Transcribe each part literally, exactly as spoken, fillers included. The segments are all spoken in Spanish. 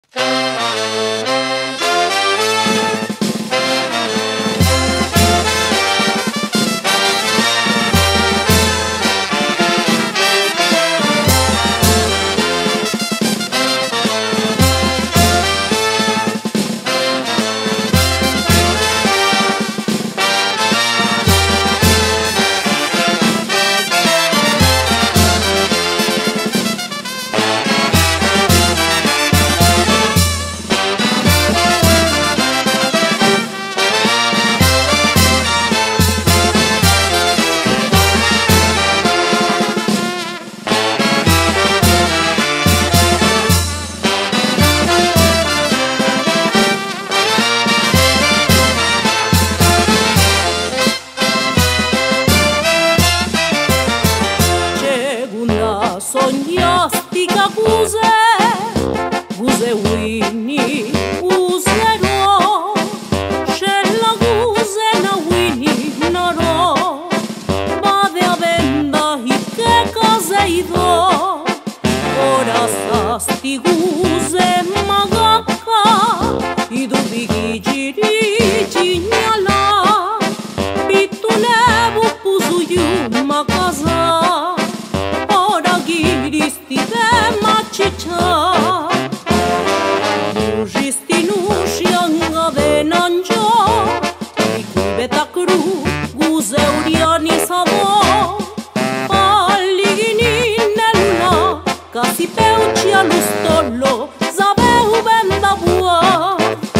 Sognostica cuse, cuse winni, usero, c'è la cuse na winni naro, vade a venda i che cose i do, ora sta sti cuse magacca, i dubi chi giri cignala, pittulevu pusu yu ma casa. Ciccia Nujisti nushi anga venanjo Di cui beta cru Guze uriani savo Alligini nella Casi peuci allo stollo Zaveu benda bua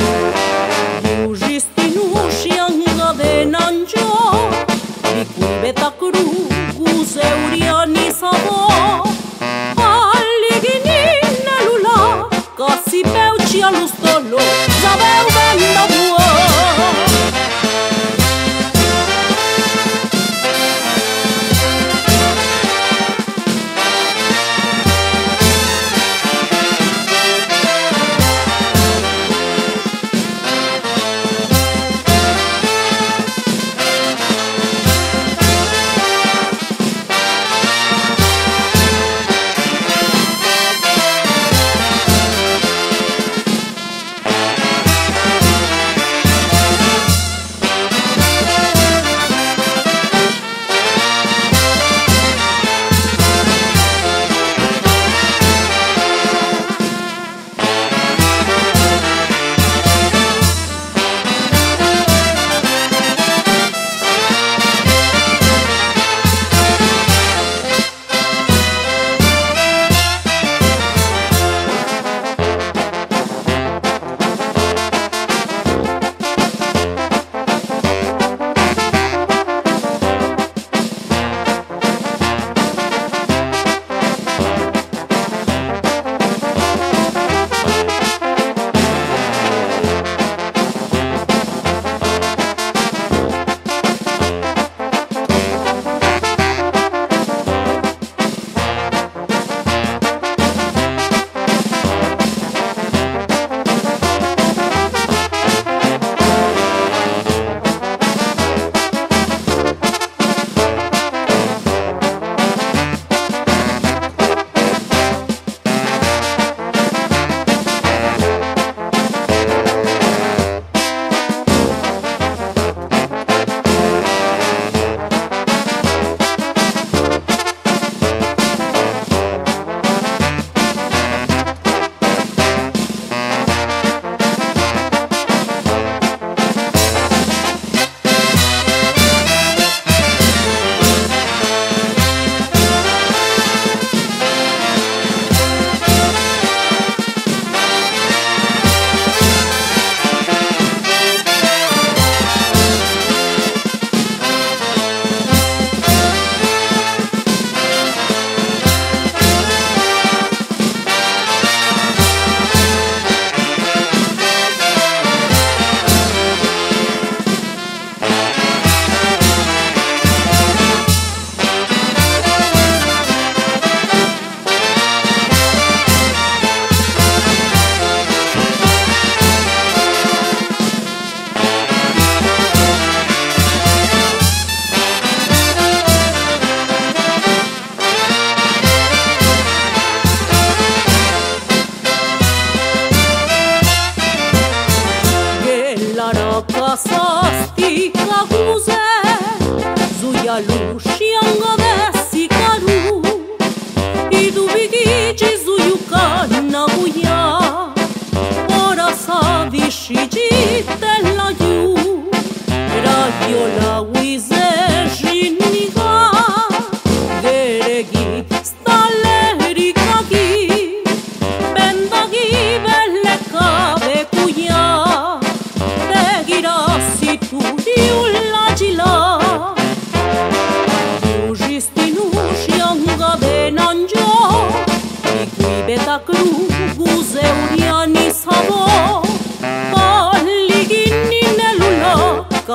Nujisti nushi anga venanjo Di cui beta cru Guze uriani savo Casi peuci allo stollo, zaveu benda bua.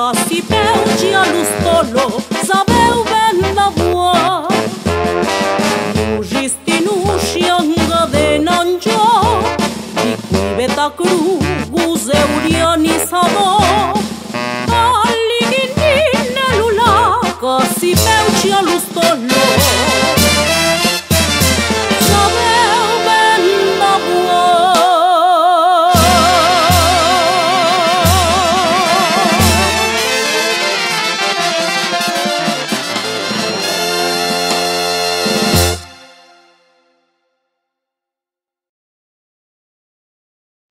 si peuci allo stollo, saveu ben da buon. Giusti nusci anga de nangiò, di cui veta cru, guse uriani sado. Ali di ninne lula, si peuci allo stollo.